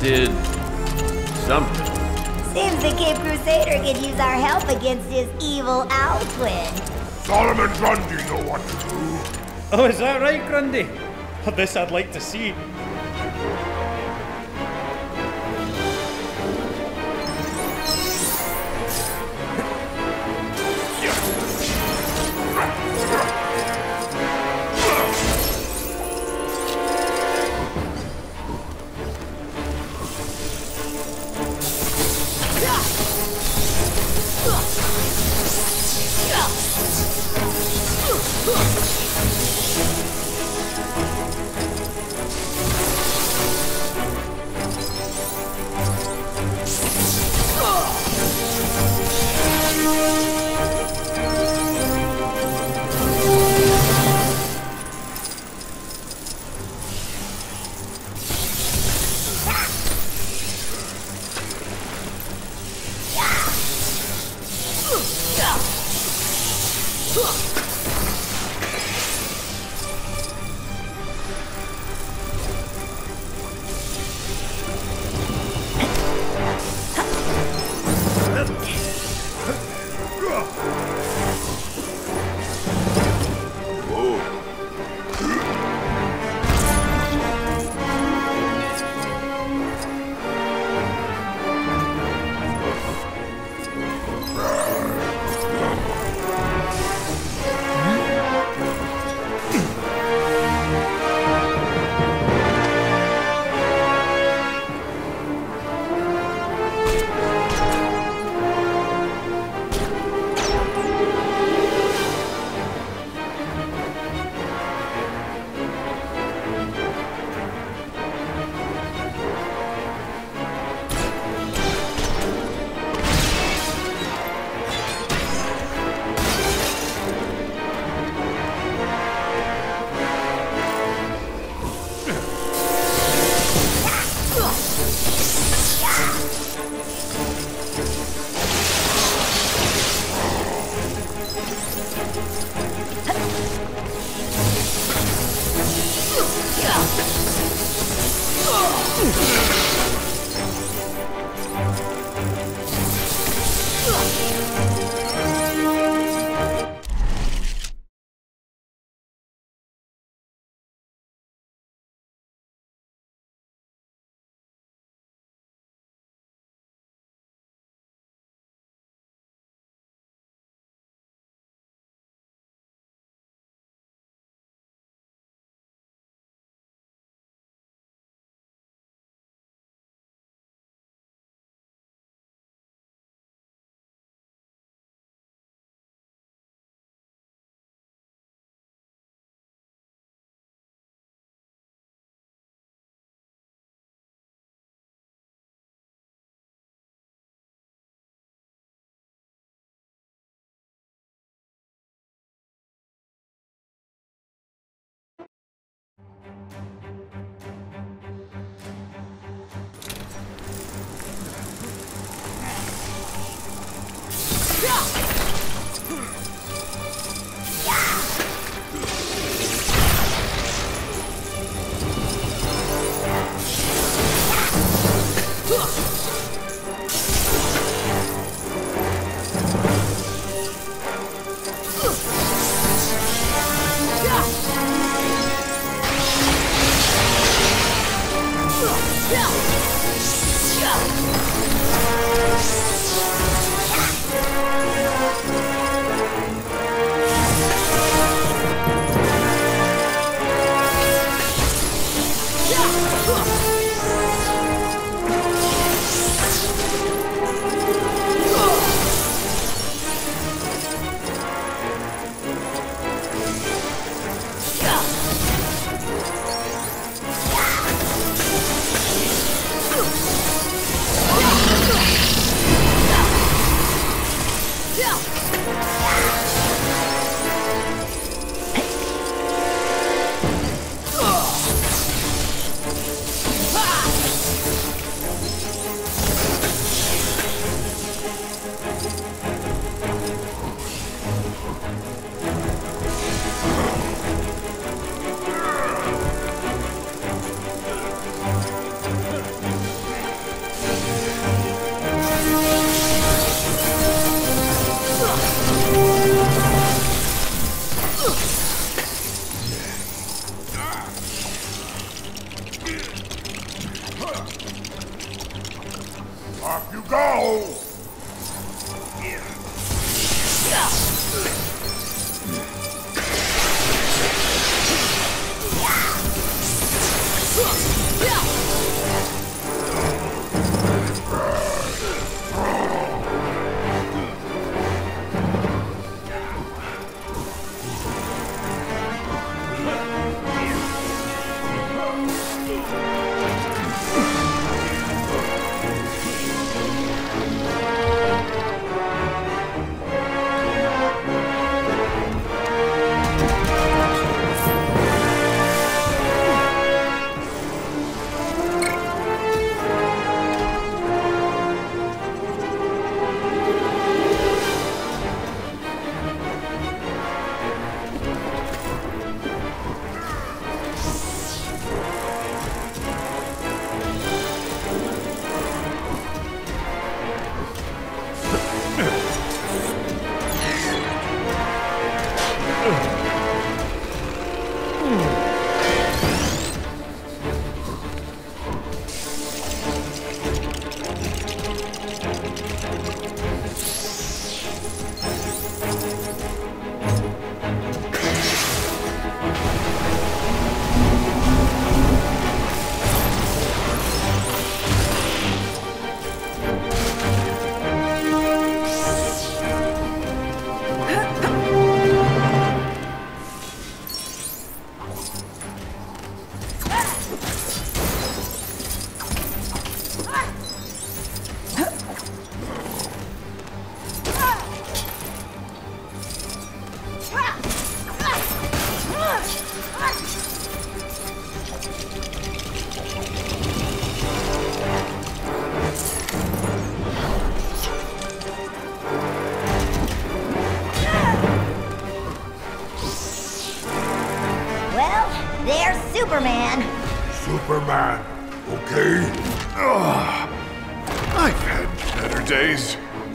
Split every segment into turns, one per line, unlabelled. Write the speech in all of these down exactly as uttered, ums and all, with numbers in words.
did something.
Seems the Cape Crusader could use our help against his evil owl twin.
Solomon Grundy know what to do.
Oh, is that right, Grundy? This I'd like to see.
Go!
There's Superman.
Superman, okay? Ugh. I've had better days.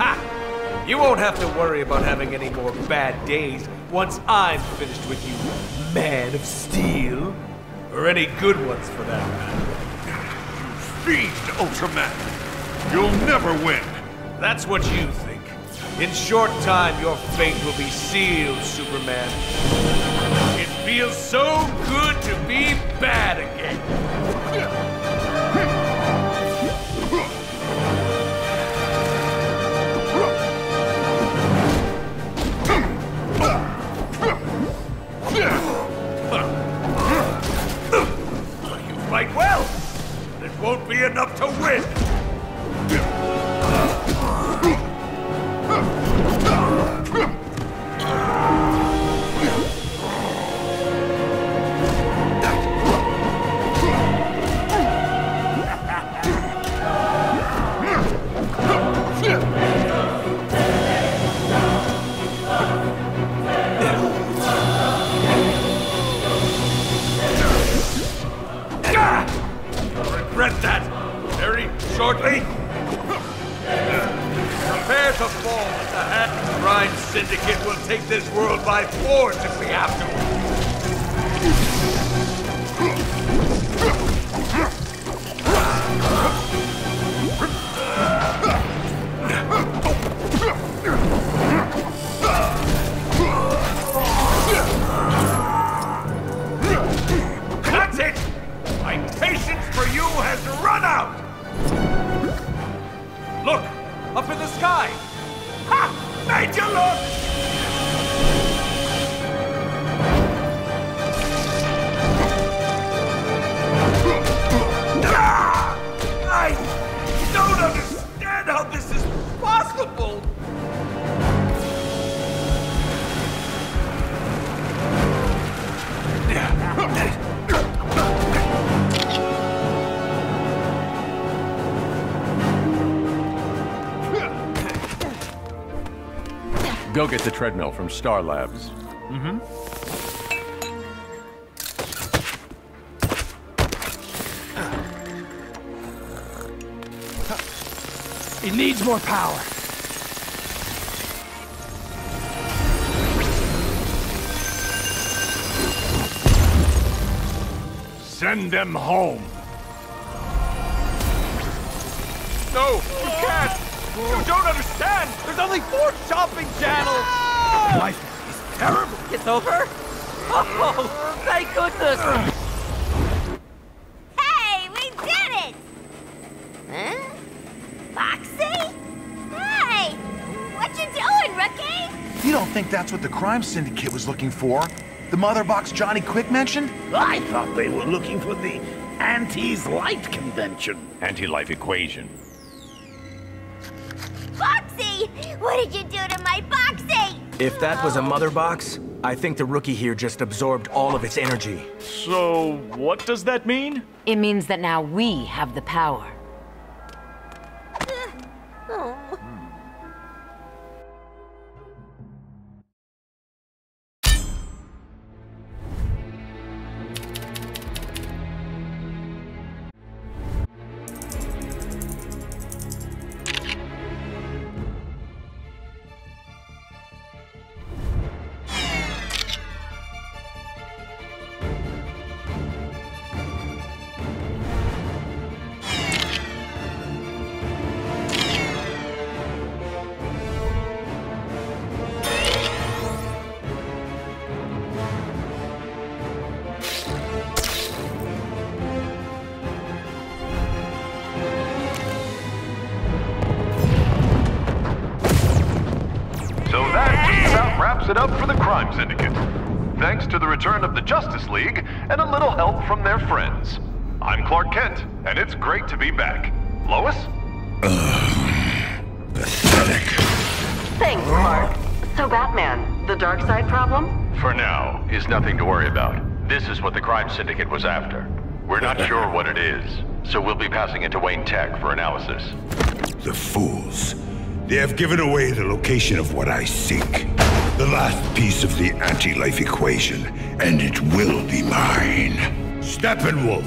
Ha! You won't have to worry about having any more bad days once I'm finished with you, Man of Steel. Or any good ones, for that matter.
Fiend, Ultraman! You'll never win!
That's what you think. In short time, your fate will be sealed, Superman. It feels so good to be bad again. You fight well. It won't be enough to win. Regret that very shortly. Prepare to fall at the hand. The Crime Syndicate will take this world by force if we have to. That's it! My patience for you has run out! Look! Up in the sky! Ha! Made you look! Ah! I don't understand how this is possible!
Go get the treadmill from Star Labs.
Mm-hmm.
It needs more power.
Send them home.
No, you can't! You don't understand! There's only four shopping channels! Life is terrible!
It's over? Oh, thank goodness!
Hey, we did it! Huh? Foxy? Hey! What you doing, Rookie?
You don't think that's what the crime syndicate was looking for? The mother box Johnny Quick mentioned?
I thought they were looking for the Anti's Light Convention.
Anti-life equation.
Foxy! What did you do to my Boxy?
If that was a mother box, I think the rookie here just absorbed all of its energy.
So, what does that mean?
It means that now we have the power.
Oh.
Wraps it up for the Crime Syndicate. Thanks to the return of the Justice League and a little help from their friends. I'm Clark Kent, and it's great to be back. Lois?
Ugh. Pathetic.
Thanks, Clark. So Batman, the dark side problem?
For now, is nothing to worry about. This is what the Crime Syndicate was after. We're not sure what it is, so we'll be passing it to Wayne Tech for analysis.
The fools. They have given away the location of what I seek. The last piece of the anti-life equation, and it will be mine. Steppenwolf!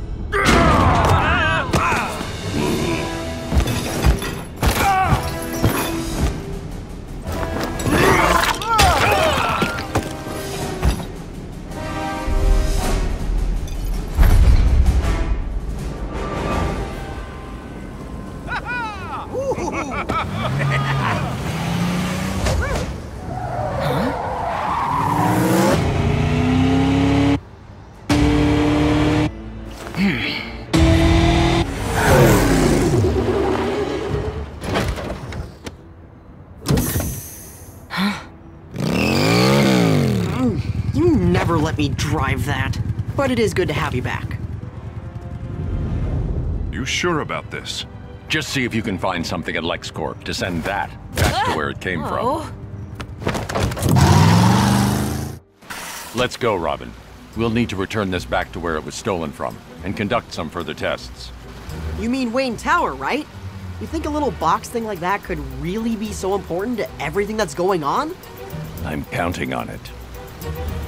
Let me drive that. But it is good to have you back.
You sure about this?
Just see if you can find something at LexCorp to send that back to where it came
Oh.
from. Let's go, Robin. We'll need to return this back to where it was stolen from, and conduct some further tests.
You mean Wayne Tower, right? You think a little box thing like that could really be so important to everything that's going on?
I'm counting on it.